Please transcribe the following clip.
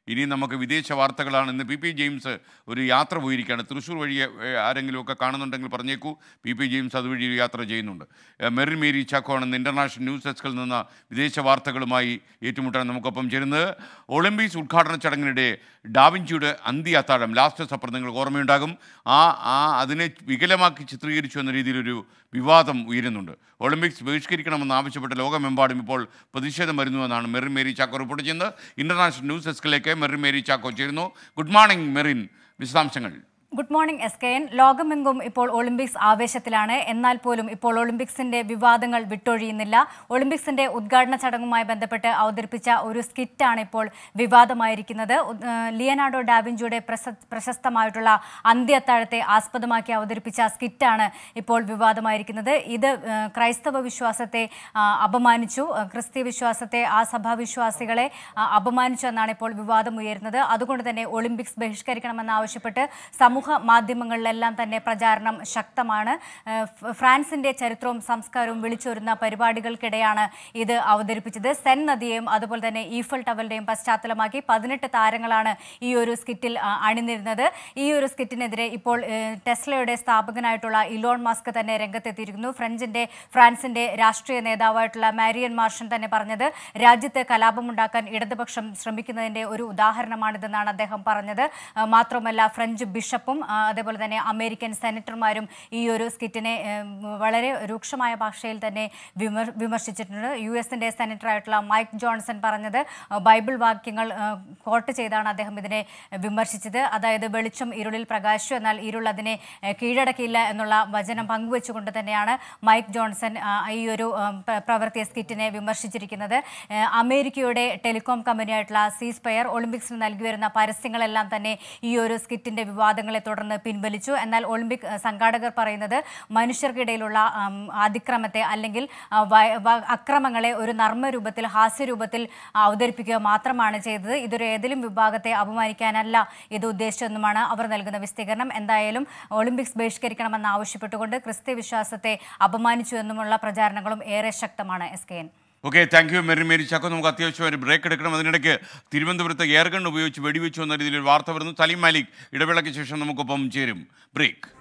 ഇനി നമുക്ക് വിദേശ വാർത്തകളാണ്. ഇന്ന് പി പി ജെയിംസ് ഒരു യാത്ര പോയിരിക്കുകയാണ്. തൃശ്ശൂർ വഴി ആരെങ്കിലുമൊക്കെ കാണുന്നുണ്ടെങ്കിൽ പറഞ്ഞേക്കൂ. പി പി ജെയിംസ് അതുവഴി ഒരു യാത്ര ചെയ്യുന്നുണ്ട്. മെറിൻ മേരി ചാക്കോ ആണ് ഇൻ്റർനാഷണൽ ന്യൂസ് ഡെസ്കിൽ നിന്ന് വിദേശ വാർത്തകളുമായി ഏറ്റുമുട്ടാൻ നമുക്കൊപ്പം ചേരുന്നത്. ഒളിമ്പിക്സ് ഉദ്ഘാടന ചടങ്ങിനിടെ ഡാവിഞ്ചിയുടെ അന്ത്യ അത്താഴം ലാസ്റ്റ് സപ്പർ നിങ്ങൾക്ക് ഓർമ്മയുണ്ടാകും. അതിനെ വികലമാക്കി ചിത്രീകരിച്ചു എന്ന രീതിയിലൊരു വിവാദം ഉയരുന്നുണ്ട്. ഒളിമ്പിക്സ് ബഹിഷ്കരിക്കണമെന്ന് ആവശ്യപ്പെട്ട് ലോകമെമ്പാടും ഇപ്പോൾ പ്രതിഷേധം വരുന്നുവെന്നാണ് മെറിൻ മേരി ചാക്കോ റിപ്പോർട്ട് ചെയ്യുന്നത്. ഇന്റർനാഷണൽ ന്യൂസ് ഡെസ്കിലേക്ക് മെറിൻ മേരി ചാക്കോ ചേരുന്നു. ഗുഡ് മോർണിംഗ് മെറിൻ, വിശദാംശങ്ങൾ. Good morning SKN. ലോകമെങ്കും ഇപ്പോൾ ഒളിമ്പിക്സ് ആവേശത്തിലാണ്. എന്നാൽ പോലും ഇപ്പോൾ ഒളിമ്പിക്സിന്റെ വിവാദങ്ങൾ വിട്ടൊഴിയുന്നില്ല. ഒളിമ്പിക്സിന്റെ ഉദ്ഘാടന ചടങ്ങുമായി ബന്ധപ്പെട്ട് അവതരിപ്പിച്ച ഒരു സ്കിറ്റാണ് ഇപ്പോൾ വിവാദമായിരിക്കുന്നത്. ലിയനാർഡോ ഡാവിഞ്ചിയുടെ പ്രശസ്തമായിട്ടുള്ള അന്ത്യത്താഴത്തെ ആസ്പദമാക്കി അവതരിപ്പിച്ച സ്കിറ്റാണ് ഇപ്പോൾ വിവാദമായിരിക്കുന്നത്. ഇത് ക്രൈസ്തവ വിശ്വാസത്തെ അപമാനിച്ചു, ക്രിസ്തീയ വിശ്വാസത്തെ, ആ സഭാവിശ്വാസികളെ അപമാനിച്ചു എന്നാണ് ഇപ്പോൾ വിവാദം ഉയരുന്നത്. അതുകൊണ്ട് തന്നെ ഒളിമ്പിക്സ് ബഹിഷ്കരിക്കണമെന്നാവശ്യപ്പെട്ട് മാധ്യമങ്ങളിലെല്ലാം തന്നെ പ്രചാരണം ശക്തമാണ്. ഫ്രാൻസിന്റെ ചരിത്രവും സംസ്കാരവും വിളിച്ചൊരുന്ന പരിപാടികൾക്കിടെയാണ് ഇത് അവതരിപ്പിച്ചത്. സെൻ നദിയെയും അതുപോലെ തന്നെ ഈഫൽ ടവറിന്റെയും പശ്ചാത്തലമാക്കി 18 താരങ്ങളാണ് ഈ ഒരു സ്കിറ്റിൽ അണിനിരുന്നത്. ഈ ഒരു സ്കിറ്റിനെതിരെ ഇപ്പോൾ ടെസ്ലയുടെ സ്ഥാപകനായിട്ടുള്ള ഇലോൺ മസ്ക് തന്നെ രംഗത്തെത്തിയിരിക്കുന്നു. ഫ്രാൻസിന്റെ രാഷ്ട്രീയ നേതാവായിട്ടുള്ള മാരിയൻ മാർഷൻ തന്നെ പറഞ്ഞത് രാജ്യത്ത് കലാപമുണ്ടാക്കാൻ ഇടതുപക്ഷം ശ്രമിക്കുന്നതിന്റെ ഒരു ഉദാഹരണമാണിതെന്നാണ് അദ്ദേഹം പറഞ്ഞത്. മാത്രമല്ല ഫ്രഞ്ച് ബിഷപ്പും അതേപോലെ തന്നെ അമേരിക്കൻ സെനറ്റർമാരും ഈ ഒരു സ്കിറ്റിനെ വളരെ രൂക്ഷമായ ഭാഷയിൽ തന്നെ വിമർശിച്ചിട്ടുണ്ട്. US-ന്റെ സെനറ്ററായിട്ടുള്ള മൈക്ക് ജോൺസൺ പറഞ്ഞത് ബൈബിൾ വാക്യങ്ങൾ കോട്ട് ചെയ്താണ് അദ്ദേഹം ഇതിനെ വിമർശിച്ചത്. അതായത് വെളിച്ചം ഇരുളിൽ പ്രകാശിച്ചു, എന്നാൽ ഇരുൾ അതിനെ കീഴടക്കിയില്ല എന്നുള്ള വചനം പങ്കുവെച്ചുകൊണ്ട് തന്നെയാണ് മൈക്ക് ജോൺസൺ ഈ ഒരു പ്രവൃത്തിയ സ്കിറ്റിനെ വിമർശിച്ചിരിക്കുന്നത്. അമേരിക്കയുടെ ടെലികോം കമ്പനിയായിട്ടുള്ള സീസ്പെയർ ഒളിമ്പിക്സിന് നൽകി വരുന്ന പരസ്യങ്ങളെല്ലാം തന്നെ ഈ ഒരു സ്കിറ്റിന്റെ വിവാദങ്ങളെ തുടർന്ന് പിൻവലിച്ചു. എന്നാൽ ഒളിമ്പിക് സംഘാടകർ പറയുന്നത് മനുഷ്യർക്കിടയിലുള്ള അതിക്രമത്തെ അല്ലെങ്കിൽ അക്രമങ്ങളെ ഒരു നർമ്മരൂപത്തിൽ, ഹാസ്യരൂപത്തിൽ അവതരിപ്പിക്കുക മാത്രമാണ് ചെയ്തത്. ഇതൊരു ഏതെങ്കിലും വിഭാഗത്തെ അപമാനിക്കാനല്ല ഇത് ഉദ്ദേശിച്ചതെന്നുമാണ് അവർ നൽകുന്ന വിശദീകരണം. എന്തായാലും ഒളിമ്പിക്സ് ബഹിഷ്കരിക്കണമെന്ന് ആവശ്യപ്പെട്ടുകൊണ്ട് ക്രിസ്ത്യ വിശ്വാസത്തെ അപമാനിച്ചു എന്നുമുള്ള പ്രചാരണങ്ങളും ഏറെ ശക്തമാണ്. SKN. Okay, thank you Merin Mary Chacko. നമുക്ക് അത്യാവശ്യം ഒരു ബ്രേക്ക് എടുക്കണം. അതിനിടയ്ക്ക് തിരുവനന്തപുരത്ത് എയർഗൺ ഉപയോഗിച്ച് വെടിവെച്ചു എന്ന രീതിയിൽ ഒരു വാർത്ത വരുന്നു. സലീം മാലിക് ഇടവേളയ്ക്ക് ശേഷം നമുക്കൊപ്പം ചേരും. ബ്രേക്ക്.